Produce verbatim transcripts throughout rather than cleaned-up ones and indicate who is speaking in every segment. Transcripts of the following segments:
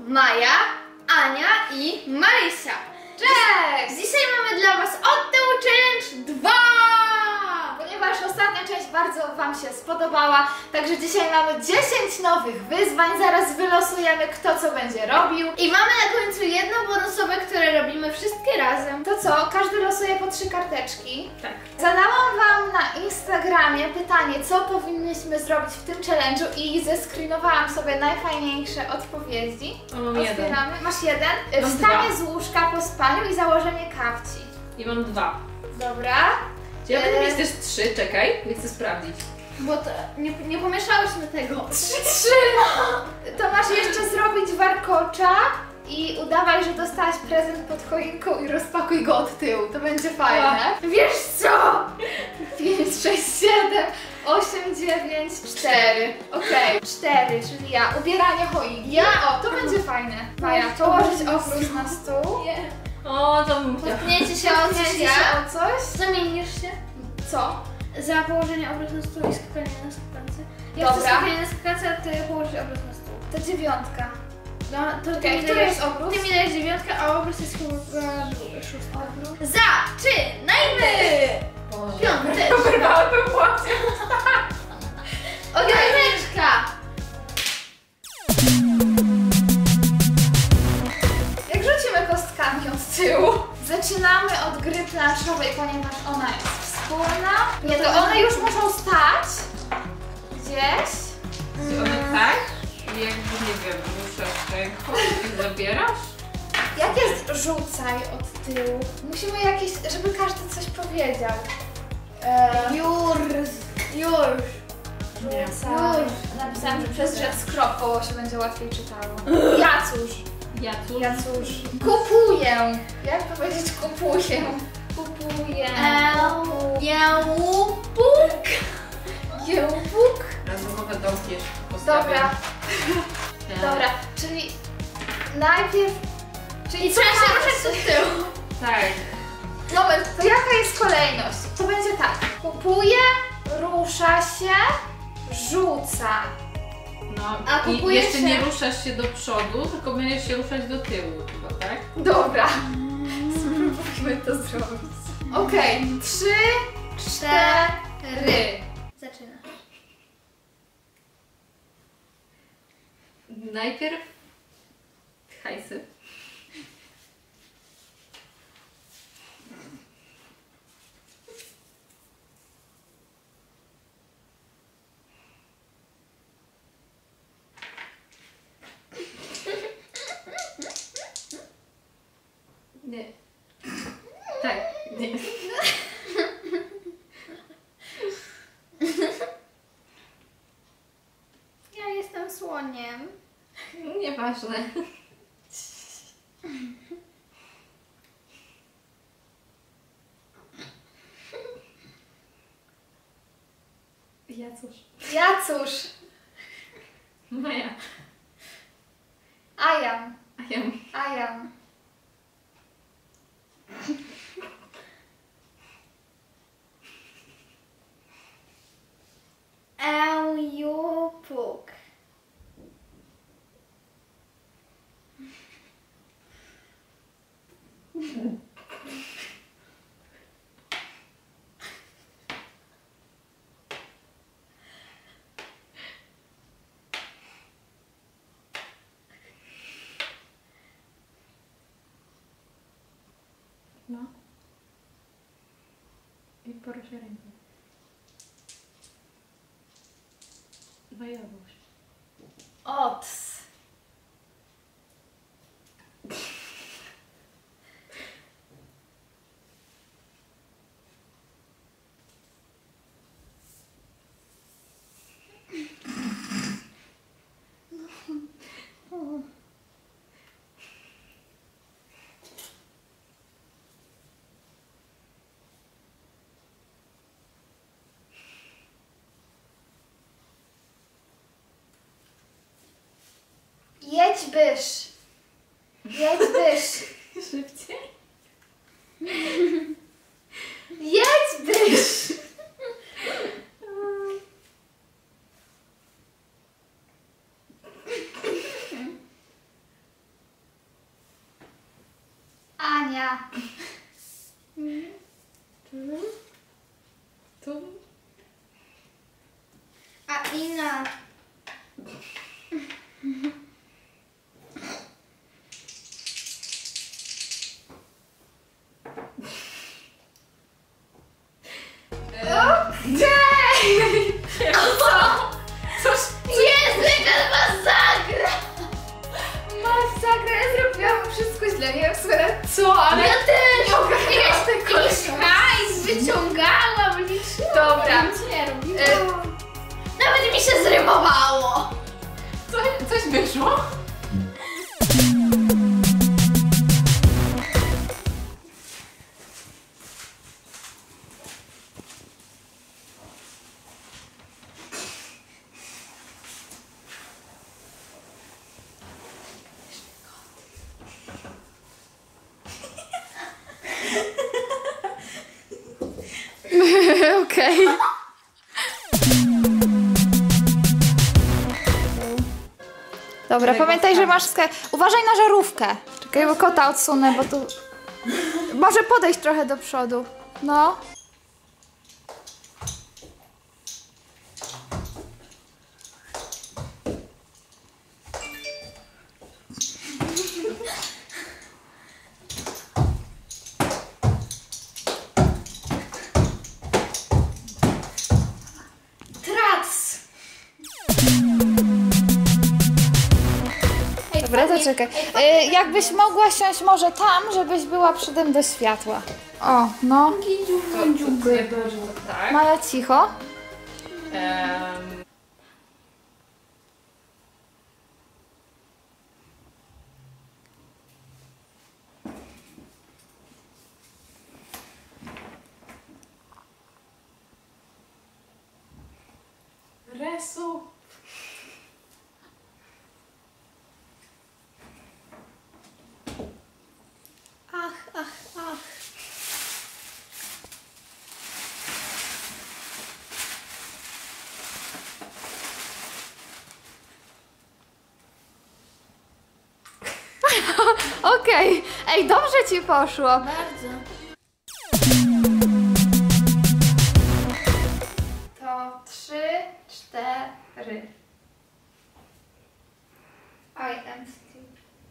Speaker 1: Maja, Ania i Marysia. Cześć! Dzisiaj mamy dla Was Od Tyłu Challenge dwa!
Speaker 2: Ponieważ ostatnia część bardzo Wam się spodobała, także dzisiaj mamy dziesięć nowych wyzwań, zaraz wylosujemy kto co będzie robił.
Speaker 1: I mamy na końcu jedno bonusowe, które robimy wszystkie razem.
Speaker 2: To co? Każdy losuje po trzy karteczki.
Speaker 1: Tak.
Speaker 2: Zadałam Wam na Instagramie pytanie, co powinniśmy zrobić w tym challenge'u i zescreenowałam sobie najfajniejsze odpowiedzi.
Speaker 3: O, mam jeden.
Speaker 2: Otwieramy. Masz jeden?
Speaker 3: Mam
Speaker 2: Wstanie
Speaker 3: dwa.
Speaker 2: z łóżka po spaniu i założenie kapci.
Speaker 3: I mam dwa.
Speaker 2: Dobra.
Speaker 3: Czy ja będę
Speaker 2: E,
Speaker 3: mieć też trzy? Czekaj, nie chcę sprawdzić.
Speaker 1: Bo to nie, nie pomieszałyśmy tego.
Speaker 2: Trzy, trzy! To masz jeszcze zrobić warkocza i udawaj, że dostałaś prezent pod choinką i rozpakuj go od tyłu. To będzie fajne.
Speaker 1: Wiesz co?
Speaker 2: pięć, sześć, siedem, osiem, dziewięć, cztery. Okej, cztery, czyli ja. Ubieranie choinki.
Speaker 1: Ja?
Speaker 2: O, to będzie fajne. Maja,
Speaker 1: to
Speaker 2: położyć
Speaker 1: będzie
Speaker 2: obrus na stół.
Speaker 1: Nie.
Speaker 3: O, to bym chciała.
Speaker 1: Potknięcie się o coś
Speaker 2: Potknięcie
Speaker 1: ja.
Speaker 2: się o coś.
Speaker 1: Zamienisz się
Speaker 2: Co?
Speaker 1: za położenie obrotu na stół i skakanie na skakance. Ja
Speaker 2: Dobra.
Speaker 1: chcę skakanie na skakance, a ty położysz obrót na stół.
Speaker 2: To dziewiątka.
Speaker 1: No, to ty
Speaker 2: Okej,
Speaker 1: mi
Speaker 2: który
Speaker 1: dajesz,
Speaker 2: jest obrót?
Speaker 1: ty mi dajesz dziewiątkę, a obrót jest chyba szóstka. Zaczynajmy!
Speaker 3: Boże.
Speaker 1: Piąteczka.
Speaker 3: Wyrwałabym płacę.
Speaker 1: Piąteczka!
Speaker 2: Jak rzucimy kostkami od tyłu? Zaczynamy od gry planszowej, ponieważ ona jest wspólna. Nie, to one już muszą stać gdzieś.
Speaker 3: I one tak? I jakby, nie wiem, ruszasz ręką i zabierasz?
Speaker 2: Jak jest rzucaj od tyłu? Musimy jakieś, żeby każdy coś powiedział. Eee,
Speaker 1: Już! Już!
Speaker 3: Nie.
Speaker 2: rzucaj. Napisałam, że przez rzecz z kropką się będzie łatwiej czytało. Jacuż.
Speaker 3: Ja cóż?
Speaker 2: Jacuż. Kupuję. Jak powiedzieć kupuję? Kupuję.
Speaker 1: Eł, Jałupuk!
Speaker 2: Jełbuk.
Speaker 3: Randomowe domki jeszcze postawiam.
Speaker 2: Dobra,
Speaker 3: E,
Speaker 2: dobra, czyli najpierw... Czyli
Speaker 1: I trzeba się
Speaker 2: co
Speaker 1: ruszać do tyłu.
Speaker 3: Tak.
Speaker 2: Moment, to jaka jest kolejność? To będzie tak. Kupuje, rusza się, rzuca.
Speaker 3: No
Speaker 1: A
Speaker 3: i
Speaker 1: kupuje
Speaker 3: jeszcze
Speaker 1: się-
Speaker 3: nie ruszasz się do przodu, tylko będziesz się ruszać do tyłu chyba, tak?
Speaker 2: Dobra. Spróbujmy to zrobić. Okej, trzy, cztery.
Speaker 1: Zaczyna.
Speaker 3: Najpierw hajsy. Nie. Tak, nie.
Speaker 1: Ja jestem słoniem.
Speaker 3: Nieważne. Ja cóż.
Speaker 2: Jacuż.
Speaker 3: Maja.
Speaker 2: Ajam.
Speaker 3: A ja.
Speaker 2: Ajam.
Speaker 1: Ełjupuk.
Speaker 3: No. I poruszę ręką. No i odłóż.
Speaker 2: Ots. Jedź bysz. Jedź bysz.
Speaker 3: Szybciej.
Speaker 2: Jedź bysz. Ania.
Speaker 3: Tu.
Speaker 1: A Ina.
Speaker 2: Cześć!
Speaker 3: Coś.
Speaker 1: Jezu, jaka masakra!
Speaker 2: Masakra, ja zrobiłam wszystko źle, nie wiem w co, ale...
Speaker 1: Ja też!
Speaker 2: Nie ogarniałaś tego.
Speaker 1: Jakiś hajs wyciągałam, liczyłam.
Speaker 2: Dobra.
Speaker 1: Nie robiłam.
Speaker 2: Y,
Speaker 1: Nawet mi się zrymowało.
Speaker 3: Coś, coś wyszło?
Speaker 2: Okej. Dobra,
Speaker 3: Czego
Speaker 2: pamiętaj, że
Speaker 3: tam?
Speaker 2: masz sklep. Uważaj na żarówkę. Czekaj, bo kota odsunę, bo tu... Może podejść trochę do przodu. No.
Speaker 1: Trac.
Speaker 2: Dobra, to czekaj. Y, jakbyś mogła siąść może tam, żebyś była przodem do światła. O, no.
Speaker 3: To, to, ja bym, że to tak.
Speaker 2: Maja, cicho.
Speaker 3: Em, Resu.
Speaker 1: Ach, ach, ach.
Speaker 2: Okej. Ej, dobrze ci poszło.
Speaker 1: Bardzo.
Speaker 2: To trzy, cztery.
Speaker 1: I am still.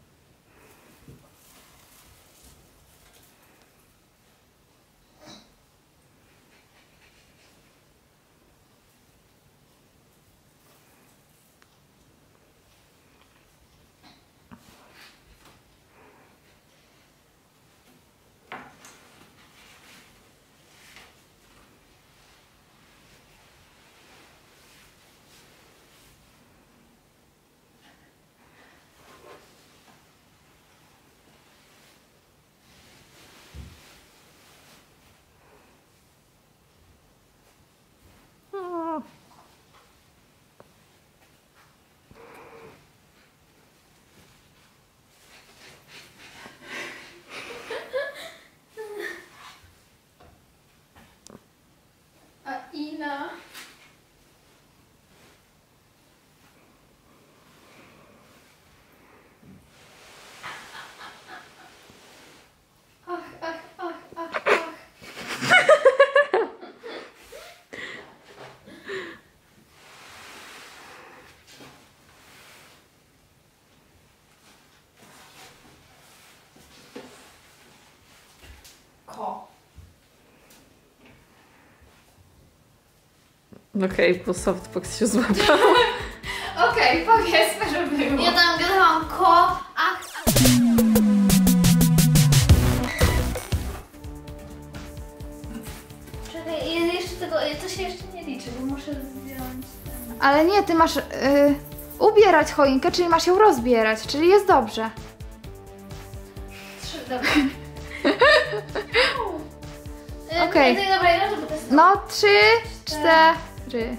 Speaker 2: A Ina?
Speaker 1: Ach, ach, ach, ach, ach.
Speaker 3: Ko. Okej, bo softbox się złapał.
Speaker 2: Okej, powiedzmy, że było.
Speaker 1: Ja tam gadałam ko, ach, ach. Czekaj, je- jeszcze tego, to się jeszcze nie liczy, bo muszę zdjąć ten.
Speaker 2: Ale nie, ty masz y, ubierać choinkę, czyli masz ją rozbierać, czyli jest dobrze.
Speaker 1: Trzy, dobra. E,
Speaker 2: Okej.
Speaker 1: nie, to dobra, ja żeby to jest...
Speaker 2: No, trzy, cztery.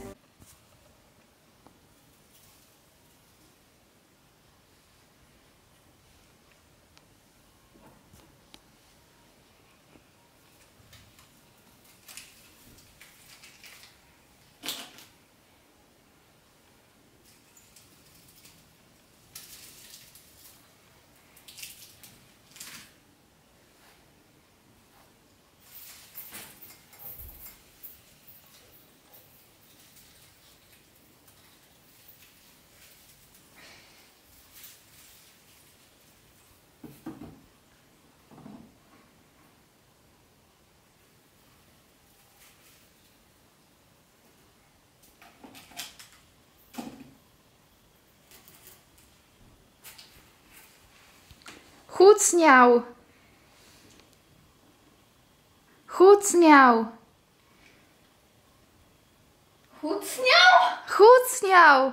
Speaker 2: Chucniał. Chucniał.
Speaker 1: Chucniał?
Speaker 2: Chucniał.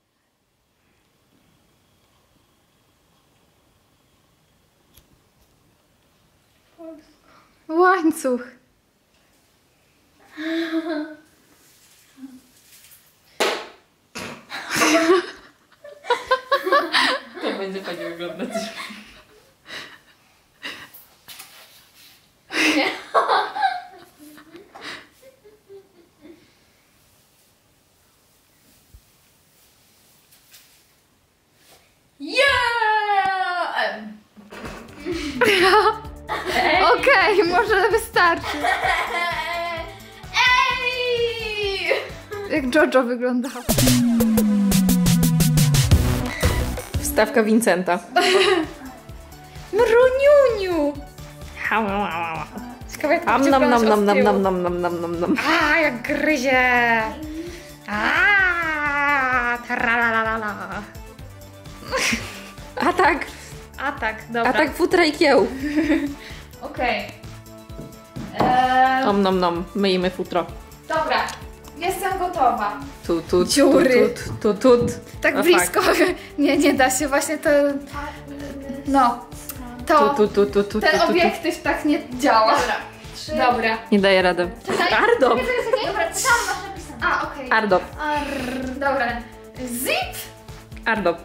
Speaker 2: Łańcuch.
Speaker 3: To będzie fajnie wyglądać.
Speaker 1: Nie. Yeah!
Speaker 2: Okej, może wystarczy.
Speaker 1: Ej!
Speaker 2: Jak Jojo wyglądał.
Speaker 3: Wstawka Vincenta.
Speaker 2: Mruniuniu. Ciekawe jak to
Speaker 3: Am
Speaker 2: będzie
Speaker 3: nam nam
Speaker 2: wyglądać
Speaker 3: nam
Speaker 2: od tyłu.
Speaker 3: nam nam nam nam nam nam.
Speaker 2: A, jak gryzie. A, tralalalala.
Speaker 3: Atak!
Speaker 2: A tak, dobra.
Speaker 3: Atak futra i kieł.
Speaker 2: Okej. Eee,
Speaker 3: Om nom nom, myjemy futro.
Speaker 2: dobra, jestem gotowa.
Speaker 3: Tu, tu,
Speaker 2: Dziury.
Speaker 3: tu, tu, tu, tu.
Speaker 2: Tak
Speaker 3: O,
Speaker 2: blisko. Nie, nie da się właśnie to... No. To...
Speaker 3: Tu, tu, tu, tu, tu,
Speaker 2: Ten
Speaker 3: tu, tu.
Speaker 2: obiektyw tak nie działa.
Speaker 1: Dobra. Trzy.
Speaker 2: Dobra.
Speaker 3: Nie daję rady. Ardo!
Speaker 1: Dobra, tam masz napisane.
Speaker 2: A, okej.
Speaker 3: Ardo.
Speaker 2: Ar... Dobra. Zip.
Speaker 3: Ardo.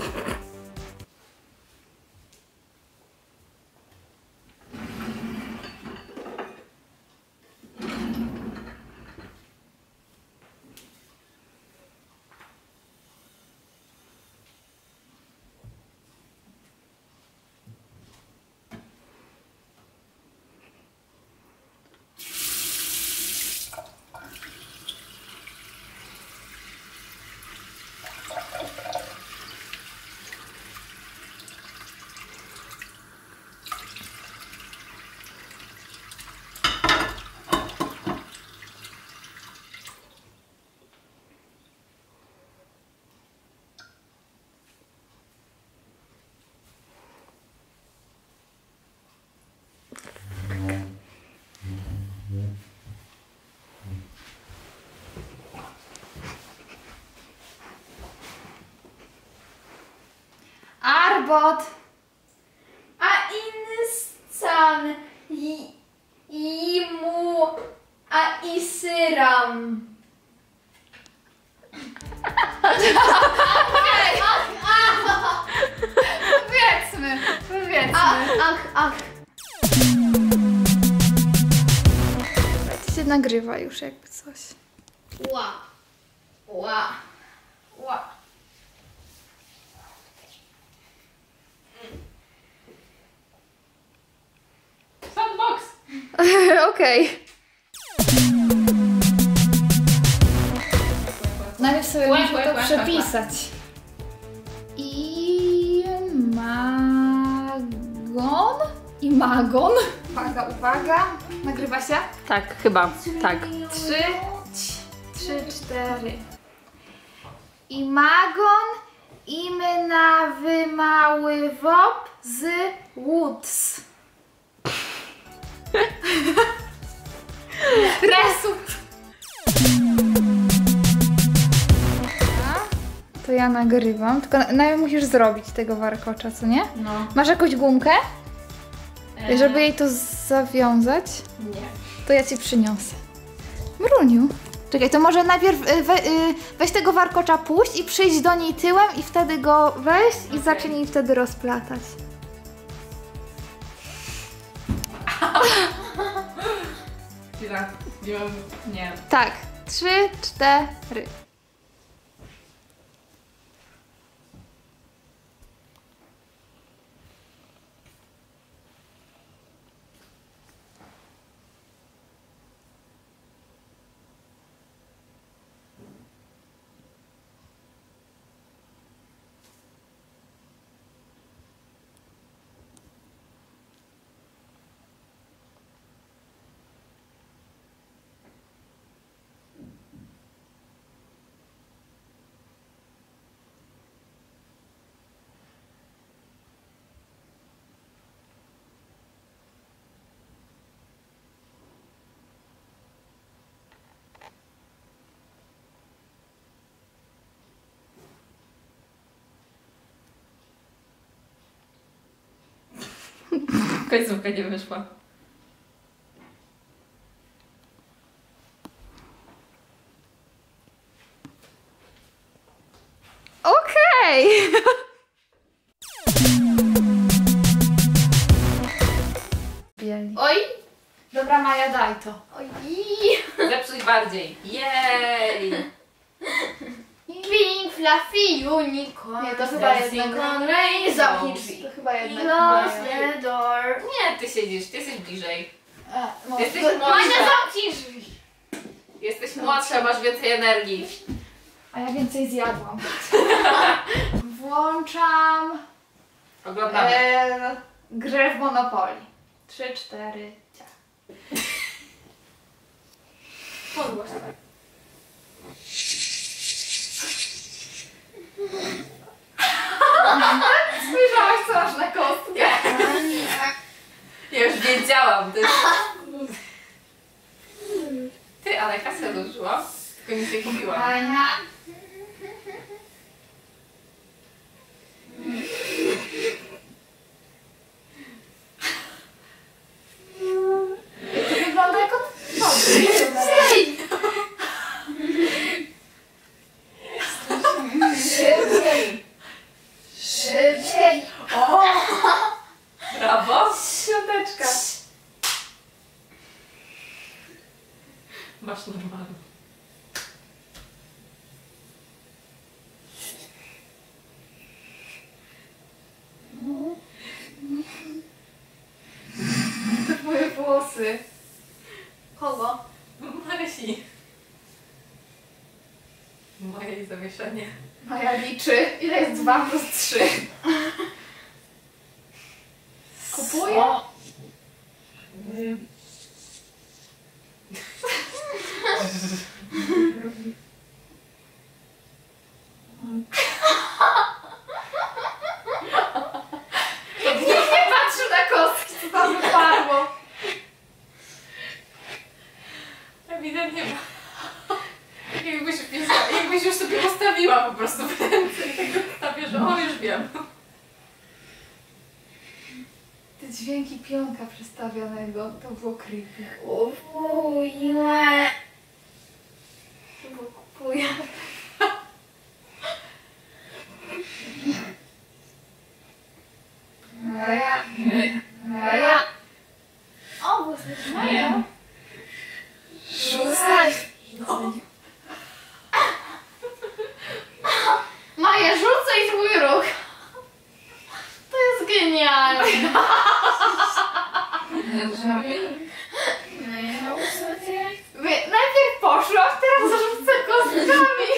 Speaker 2: Arbot.
Speaker 1: A inscan. I, imu. A isyram.
Speaker 2: Powiedzmy. Powiedzmy.
Speaker 1: Ach, ach, ach.
Speaker 2: To się nagrywa już jakby coś.
Speaker 1: Ła. Ła. Ła.
Speaker 3: Sandbox!
Speaker 2: Okej. Najpierw sobie
Speaker 3: Łe,
Speaker 2: muszę
Speaker 3: łe,
Speaker 2: to
Speaker 3: łe,
Speaker 2: przepisać. Imagon? Imagon? Uwaga, uwaga. Nagrywa się?
Speaker 3: Tak, chyba. Tak.
Speaker 2: Trzy, ć- trzy, cztery. Imagon, imy na wymały wop z Woods. Resut. To ja nagrywam, tylko najpierw musisz zrobić tego warkocza, co nie?
Speaker 3: No.
Speaker 2: Masz jakąś gumkę, żeby jej to zawiązać?
Speaker 3: Nie.
Speaker 2: To ja ci przyniosę. Mruniu. Czekaj, to może najpierw y, we, y, weź tego warkocza puść i przyjść do niej tyłem i wtedy go weź i
Speaker 3: Okej.
Speaker 2: zacznij wtedy rozplatać.
Speaker 3: Chwila. Nie mam... Nie.
Speaker 2: Tak. Trzy, cztery.
Speaker 3: Końcówka nie wyszła.
Speaker 2: Okej!
Speaker 1: Oj!
Speaker 2: Dobra, Maja, daj to.
Speaker 1: Oj!
Speaker 3: Zepsuj bardziej. Jej!
Speaker 1: Pink, fluffy, unicorn.
Speaker 2: Nie, to chyba
Speaker 3: Dancing
Speaker 2: jednak...
Speaker 3: on rainbows.
Speaker 1: Zamknij drzwi.
Speaker 2: To chyba jednak
Speaker 1: Close
Speaker 2: Maja.
Speaker 1: the door.
Speaker 3: Nie, ty siedzisz, ty jesteś bliżej.
Speaker 2: E, no,
Speaker 3: Jesteś
Speaker 2: to-
Speaker 3: młodsza.
Speaker 1: Mania, zamknij drzwi.
Speaker 3: Jesteś młodsza, masz więcej energii.
Speaker 2: A ja więcej zjadłam. Włączam
Speaker 3: Oglądamy.
Speaker 2: e, grę w Monopoly. Trzy, cztery, ciach.
Speaker 1: Podgłoś.
Speaker 2: Spojrzałaś, co masz na kostkę.
Speaker 3: Ja już wiedziałam, to jest... Ty, ale kasę dożyłam. Tylko nic nie kupiłam.
Speaker 2: Ania. To wygląda jako Szybciej! Szybciej! O!
Speaker 3: Brawo!
Speaker 2: Świąteczka!
Speaker 3: Masz normalną.
Speaker 2: To moje włosy.
Speaker 1: Kogo?
Speaker 3: Marysi. Moje zawieszenie.
Speaker 2: Maja liczy. Ile jest dwa plus trzy? Kupuję? Nikt nie patrzył na kostki, co tam wypadło.
Speaker 3: Ewidentnie ma. Jakbyś, jakbyś już sobie postawiła po prostu w ręce i tak postawię, że o, już wiem.
Speaker 2: Te dźwięki pionka przestawionego, to było creepy.
Speaker 1: Kupuję. Chyba kupuję.
Speaker 2: Maja. Maja.
Speaker 1: O, bo jesteś Maja.
Speaker 2: Rzucaj.
Speaker 3: No.
Speaker 1: Maja, rzucaj twój ruch. To jest genialne.
Speaker 2: Wy- Najpierw poszłam, teraz rzucę kostkami.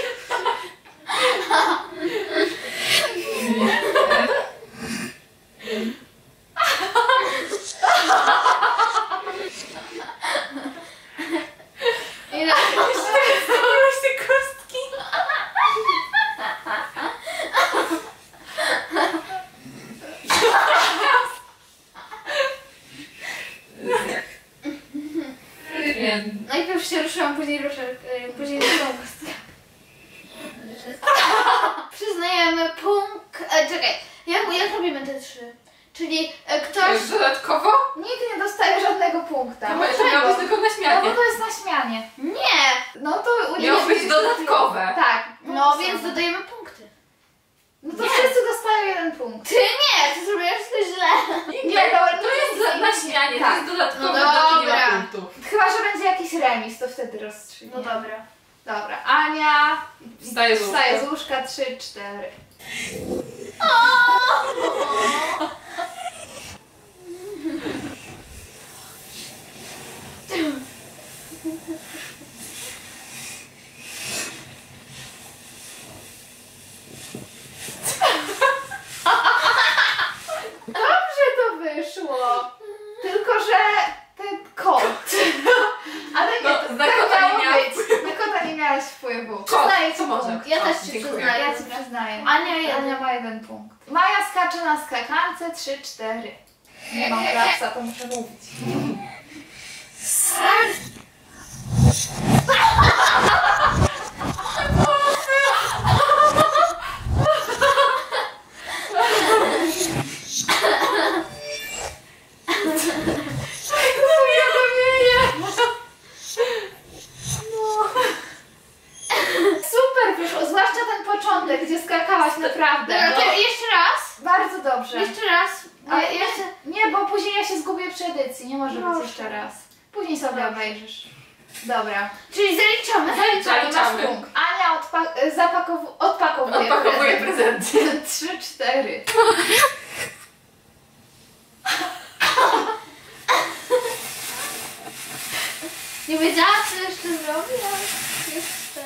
Speaker 1: Ile?
Speaker 3: Zabiłaś te kostki.
Speaker 1: Najpierw się ruszyłam, później ruszę, e, później ruszę kostkę. Przyznajemy punkt. E, czekaj, jak, jak robimy te trzy? Czyli e, ktoś.
Speaker 3: Już dodatkowo?
Speaker 2: Nikt nie dostaje żadnego punkta.
Speaker 3: To
Speaker 2: No,
Speaker 3: będzie miało być tylko na
Speaker 2: no bo
Speaker 3: śmianie.
Speaker 2: to jest na śmianie.
Speaker 1: Nie!
Speaker 2: No to u
Speaker 3: Miało
Speaker 2: nich
Speaker 3: być
Speaker 2: jest-
Speaker 3: dodatkowe.
Speaker 2: Tak.
Speaker 1: No
Speaker 2: punkty
Speaker 1: więc
Speaker 2: są.
Speaker 1: dodajemy punkty.
Speaker 2: No to
Speaker 3: Nie.
Speaker 2: wszyscy dostają jeden punkt.
Speaker 1: Ty nie! Ty zrobiłeś wszystko źle.
Speaker 2: Nie, to-
Speaker 3: to jest dla- na śmianie, to
Speaker 2: Tak.
Speaker 3: jest dodatkowe,
Speaker 1: No
Speaker 3: to nie
Speaker 1: dobra.
Speaker 3: ma punktów.
Speaker 2: Chyba, że będzie jakiś remis, to wtedy rozstrzygnie.
Speaker 1: No dobra.
Speaker 2: Dobra, Ania
Speaker 3: Wstaje z łóżka.
Speaker 2: wstaje z łóżka, trzy, cztery. Dobrze to wyszło. Tylko, że ten kot. Ale nie,
Speaker 3: No,
Speaker 2: to
Speaker 3: na
Speaker 2: tak
Speaker 3: kota nie
Speaker 2: miało
Speaker 3: miała
Speaker 2: być. Na kota nie miałaś wpływu.
Speaker 3: Przyznaję ci może.
Speaker 2: punkt.
Speaker 1: Ja
Speaker 3: O,
Speaker 1: też ci
Speaker 3: dziękuję.
Speaker 1: przyznaję.
Speaker 2: Ja ci przyznaję.
Speaker 1: Ania jeden.
Speaker 2: Ania ma jeden punkt. Maja skacze na skakance, trzy, cztery. Nie mam klapsa, to muszę mówić. dobrze.
Speaker 1: Jeszcze raz.
Speaker 2: Ale
Speaker 1: Ja,
Speaker 2: ja,
Speaker 1: ja chcę...
Speaker 2: nie, bo później ja się zgubię przy edycji, nie może
Speaker 1: Proszę.
Speaker 2: być jeszcze raz. Później sobie
Speaker 1: Dobrze.
Speaker 2: obejrzysz. Dobra.
Speaker 1: Czyli zaliczamy.
Speaker 2: Zaliczamy,
Speaker 3: Zaliczamy.
Speaker 2: masz punkt. Ania odpa- zapakow- odpakowuje,
Speaker 3: Odpakowuję
Speaker 2: prezent.
Speaker 3: prezenty.
Speaker 2: Trzy, cztery.
Speaker 1: Nie wiedziałam, co jeszcze zrobię, ale już chcę.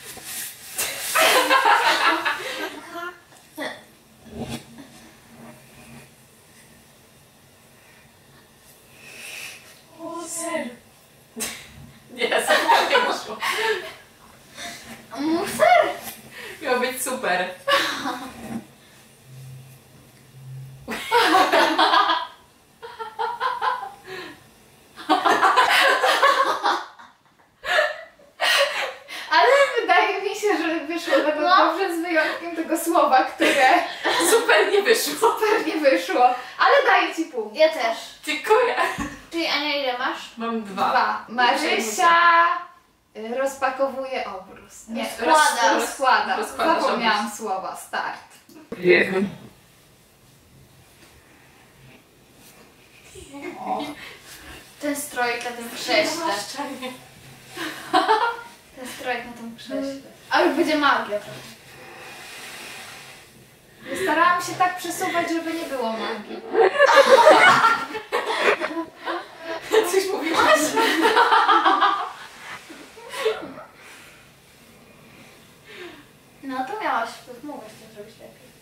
Speaker 3: O, ser. Nie, ser nie poszło.
Speaker 1: Muser?
Speaker 3: Miał być super.
Speaker 2: Ale wydaje mi się, że wyszło nawet
Speaker 1: No.
Speaker 2: dobrze z wyjątkiem tego słowa, które
Speaker 3: Super nie wyszło.
Speaker 2: pewnie wyszło. Ale daję ci punkt.
Speaker 1: Ja też.
Speaker 3: Dziękuję.
Speaker 1: Czyli Ania, ile masz?
Speaker 3: Mam dwa.
Speaker 2: Dwa. Marysia y, rozpakowuje obrus. Nie,
Speaker 1: Rozkłada.
Speaker 2: roz- rozkłada.
Speaker 3: Rozkładasz
Speaker 2: Zapomniałam słowa. Start.
Speaker 1: Ten strojek na tym krześle.
Speaker 3: Zwłaszczanie.
Speaker 1: Ten strojek na tym krześle. A już będzie magia.
Speaker 2: Starałam się tak przesuwać, żeby nie było magii.
Speaker 3: Coś mówiłaś?
Speaker 1: No to miałaś, mogłaś to zrobić lepiej.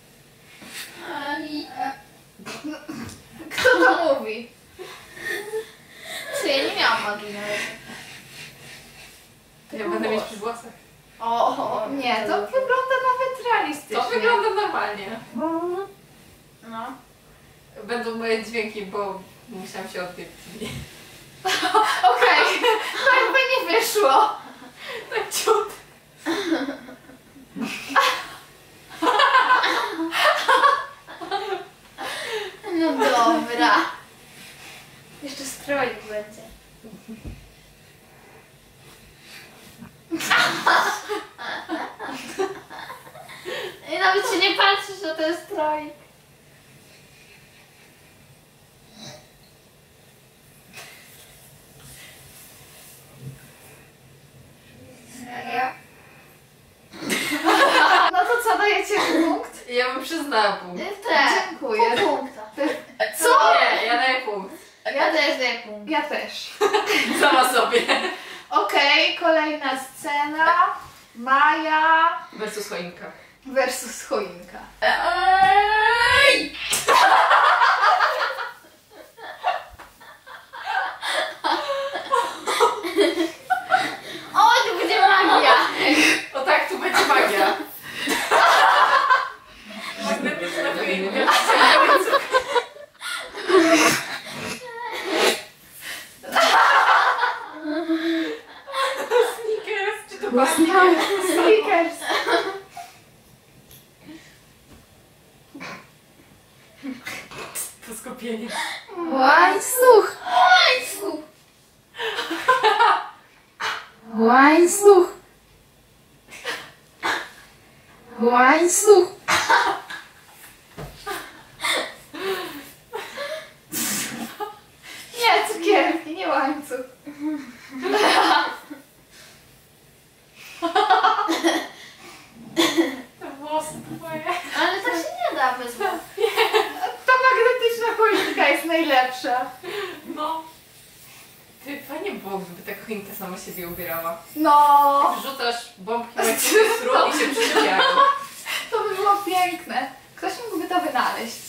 Speaker 2: Kto to mówi?
Speaker 1: Co, ja nie miałam magii na razie.
Speaker 3: Ja będę mieć przy włosach.
Speaker 1: O, o, o,
Speaker 2: Nie, to wygląda nawet realistycznie.
Speaker 3: To wygląda normalnie.
Speaker 1: No.
Speaker 3: Będą moje dźwięki, bo musiałam się odbić.
Speaker 2: Okej, to jakby nie wyszło.
Speaker 3: Tak ciut.
Speaker 1: No dobra. Jeszcze strojek będzie. I nawet się nie patrzysz, że to jest strojek. Serio?
Speaker 2: No to co, dajecie punkt?
Speaker 3: Ja bym przyznała punkt.
Speaker 1: Tak.
Speaker 2: Dziękuję.
Speaker 1: Pół punkta.
Speaker 2: Co?
Speaker 3: Nie, ja daję punkt.
Speaker 1: Ja też daję punkt.
Speaker 2: Ja też.
Speaker 3: Sama sobie.
Speaker 2: Okej, kolejna scena. Maja
Speaker 3: Versus choinka.
Speaker 2: versus choinka.
Speaker 1: Ej! O, to będzie magia!
Speaker 3: O tak, tu będzie magia. Magnetyczna choinka. Snickers, czy to magia?
Speaker 2: Snickers.
Speaker 3: To skupienie.
Speaker 2: Łańcuch.
Speaker 1: Łańcuch!
Speaker 2: Łańcuch. Łańcuch. Nie, cukierki, nie łańcuch.
Speaker 3: Te włosy twoje.
Speaker 1: Ale tak się nie da bez was.
Speaker 2: Ta magnetyczna choinka jest najlepsza.
Speaker 3: No. Ty, fajnie było, gdyby ta choinka sama siebie ubierała.
Speaker 2: No,
Speaker 3: Wrzucasz bombki na strój i się przyczepiają.
Speaker 2: to by było piękne. Ktoś mógłby to wynaleźć.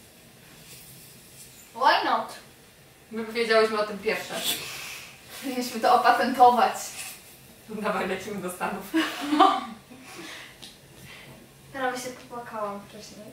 Speaker 1: Why not?
Speaker 3: My powiedziałyśmy o tym pierwsze.
Speaker 2: Powinniśmy to opatentować.
Speaker 3: Dawaj, lecimy do Stanów.
Speaker 1: Prawie się popłakałam wcześniej.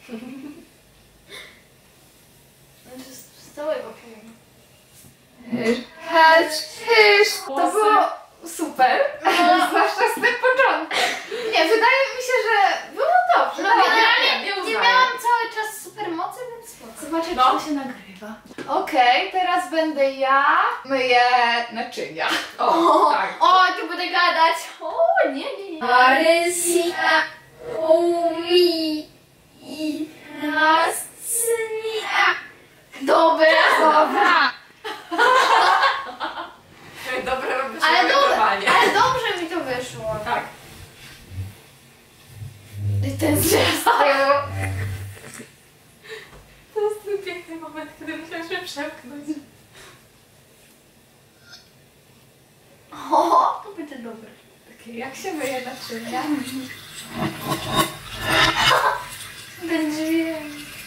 Speaker 1: Znaczy z, z całego filmu.
Speaker 2: Helcz, hysz. To było super. Zwłaszcza z tym początku. Nie, wydaje mi się, że było dobrze.
Speaker 1: No
Speaker 2: Dobra.
Speaker 1: generalnie
Speaker 3: nie
Speaker 1: nie,
Speaker 3: uznaję.
Speaker 1: miałam cały czas supermocy, więc spoko.
Speaker 2: Zobaczę,
Speaker 3: No.
Speaker 2: czy to się nagrywa. Okej, teraz będę ja myję naczynia.
Speaker 3: O, tak.
Speaker 1: O, tu będę gadać. O, nie, nie, nie. Marysia, uwi i nas
Speaker 2: Dobra.
Speaker 3: Dobra, robisz
Speaker 1: Ale, do,
Speaker 3: normalnie.
Speaker 1: ale dobrze mi to wyszło.
Speaker 3: Tak.
Speaker 2: I ten zjazd tyłu.
Speaker 3: To jest ten piękny moment, kiedy musiałam się przepchnąć.
Speaker 1: O, to będzie dobre.
Speaker 2: Takie, jak się myje naczynia?
Speaker 1: Ten dźwięk.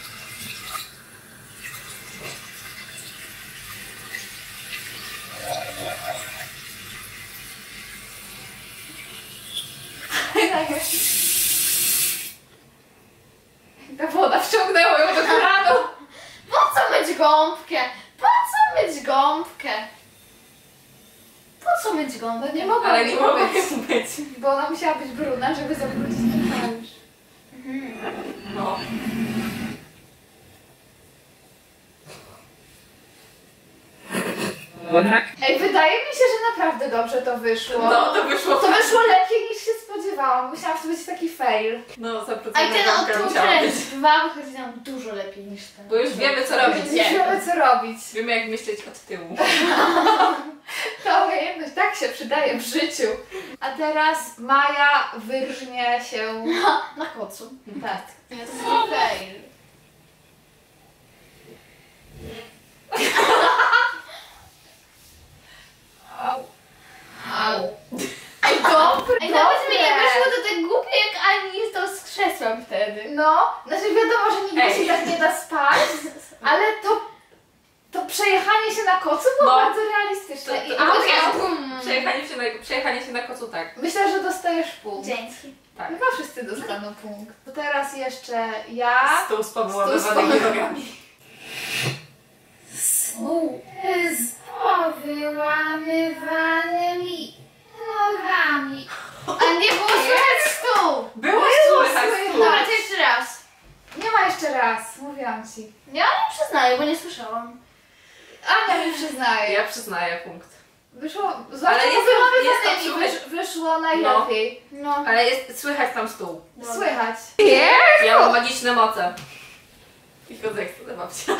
Speaker 2: Ta woda wciągnęła ją do kranu.
Speaker 1: Po co myć gąbkę? Po co myć gąbkę? Po co myć gąbkę?
Speaker 2: Nie mogła
Speaker 3: Ale
Speaker 2: być,
Speaker 3: nie mogę
Speaker 2: być,
Speaker 3: być.
Speaker 2: bo ona musiała być brudna, żeby zawrócić ten kałuż.
Speaker 3: No.
Speaker 2: Ej, wydaje mi się, że naprawdę dobrze to wyszło.
Speaker 3: No, to wyszło.
Speaker 2: To wyszło lepiej niż się spodziewałam. Myślałam, że to będzie taki fail.
Speaker 3: No, za
Speaker 1: A i
Speaker 3: procent
Speaker 1: ten
Speaker 3: gąbka
Speaker 1: od
Speaker 3: musiała być.
Speaker 1: dwa wychodzi nam dużo lepiej niż ten.
Speaker 3: Bo już wiemy co robić.
Speaker 2: Już wiemy co robić.
Speaker 3: Wiemy jak myśleć od tyłu.
Speaker 2: Ta umiejętność tak się przydaje w życiu. A teraz Maja wyrżnie się...
Speaker 1: Na kocu.
Speaker 2: Tak.
Speaker 1: Nie, to jest taki fail.
Speaker 2: Au.
Speaker 1: Au.
Speaker 2: Ej, dobre,
Speaker 1: Ej, nawet mi nie
Speaker 2: dobre.
Speaker 1: wyszło to tak głupie jak Ani to z krzesłem wtedy.
Speaker 2: No, znaczy wiadomo, że nigdy
Speaker 3: Ej.
Speaker 2: się tak nie da spać, ale to, to przejechanie się na kocu było
Speaker 3: No.
Speaker 2: bardzo realistyczne.
Speaker 3: To-
Speaker 2: I
Speaker 3: to-
Speaker 2: Ania,
Speaker 1: Poczekaj, bum.
Speaker 3: Przejechanie się na, przejechanie się na kocu tak.
Speaker 2: myślę, że dostajesz punkt.
Speaker 1: Dzięki.
Speaker 3: Tak.
Speaker 2: Chyba wszyscy dostaną punkt. To teraz jeszcze ja.
Speaker 3: Stół z
Speaker 2: Stół z
Speaker 3: powyłamywanymi nogami.
Speaker 1: Stół z powyłamywanymi nogami. A nie było słychać stół.
Speaker 3: Było
Speaker 2: Było
Speaker 3: słychać
Speaker 2: słychać.
Speaker 3: stół.
Speaker 1: Dobra, to jeszcze raz.
Speaker 2: Nie ma jeszcze raz, mówiłam ci.
Speaker 1: Ja nie przyznaję, bo nie słyszałam.
Speaker 2: Ania mi przyznaje.
Speaker 3: Ja przyznaję punkt.
Speaker 2: Wyszło, zwłaszcza
Speaker 3: jest
Speaker 2: jest,
Speaker 3: tam- jest tam
Speaker 2: wyłamywanymi
Speaker 3: słychać-
Speaker 2: wysz, wyszło najlepiej.
Speaker 1: No.
Speaker 3: Ale jest, słychać tam stół.
Speaker 2: Słychać.
Speaker 3: Ja mam magiczne moce. I chodzę jak chcę babcia.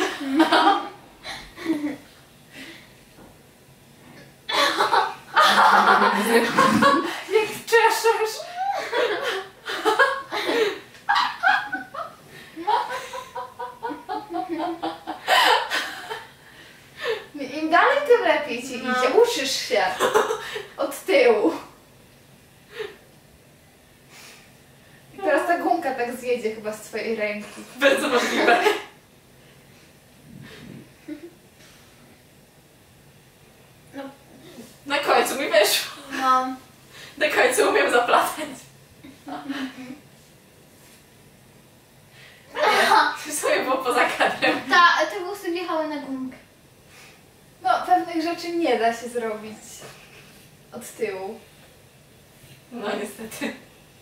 Speaker 2: Jak czeszesz. Im dalej, tym lepiej ci
Speaker 1: No.
Speaker 2: idzie. Uczysz się od tyłu. I teraz ta gumka tak zjedzie chyba z twojej ręki.
Speaker 3: Bardzo możliwe.
Speaker 1: No.
Speaker 3: Na końcu mi wyszło.
Speaker 1: No.
Speaker 3: Na końcu umiem zaplatać. To sobie było poza kadrem.
Speaker 1: Ta, te włosy wjechały na gumkę.
Speaker 2: No, pewnych rzeczy nie da się zrobić od tyłu.
Speaker 3: No niestety.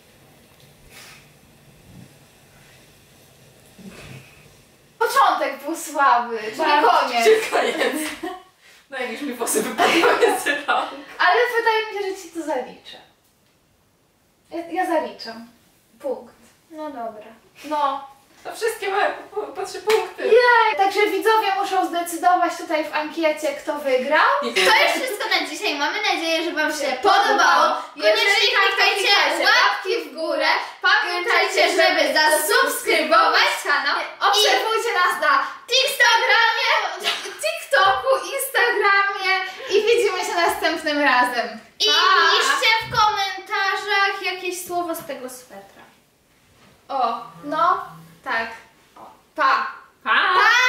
Speaker 2: Początek był słaby, czyli
Speaker 3: Bardzo
Speaker 2: koniec.
Speaker 3: Czy koniec. No jak już mi włosy wypadły z rąk.
Speaker 2: Ale wydaje mi się, że ci to zaliczę. Ja, ja zaliczam. Punkt.
Speaker 1: No dobra.
Speaker 2: No.
Speaker 3: To wszystkie mają po, po trzy punkty.
Speaker 2: Jej! Także widzowie muszą zdecydować tutaj w ankiecie, kto wygrał.
Speaker 1: To już wszystko na dzisiaj. Mamy nadzieję, że Wam się podobało. Koniecznie klikajcie łapki w górę. Pamiętajcie, żeby zasubskrybować kanał.
Speaker 2: Obserwujcie nas na
Speaker 1: Instagramie.
Speaker 2: TikToku, Instagramie i widzimy się następnym razem.
Speaker 1: I
Speaker 2: Pa!
Speaker 1: piszcie w komentarzach jakieś słowo z tego swetra.
Speaker 2: O, no, tak. O, pa!
Speaker 3: Pa!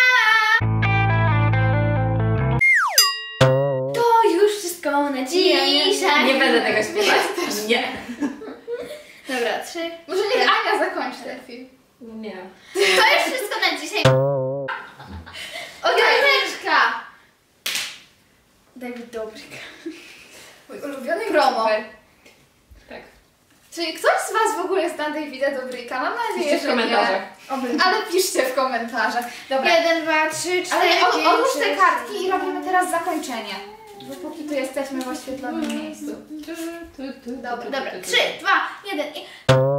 Speaker 1: To już wszystko na dzisiaj.
Speaker 3: Nie będę tego śpiewać. Nie.
Speaker 1: Dobra, trzy.
Speaker 2: Może niech Ania zakończy ten film.
Speaker 3: Nie.
Speaker 1: To już wszystko na dzisiaj. Ogarneczka. Dawid Dobryk.
Speaker 2: Mój ulubiony
Speaker 1: Promo.
Speaker 2: youtuber.
Speaker 3: Tak.
Speaker 2: Czyli ktoś z Was w ogóle zna Davida Dobryka? Mam nadzieję,
Speaker 3: Piszcie w
Speaker 2: że
Speaker 3: komentarzach.
Speaker 2: nie. Ale piszcie w komentarzach. Dobra.
Speaker 1: Jeden, dwa, trzy, cztery,
Speaker 2: Ale od,
Speaker 1: pięć,
Speaker 2: odłóż te
Speaker 1: sześć,
Speaker 2: kartki i robimy teraz zakończenie. Bo póki tu jesteśmy w oświetlonym miejscu.
Speaker 1: Dobra, dobra. Trzy, dwa, jeden i...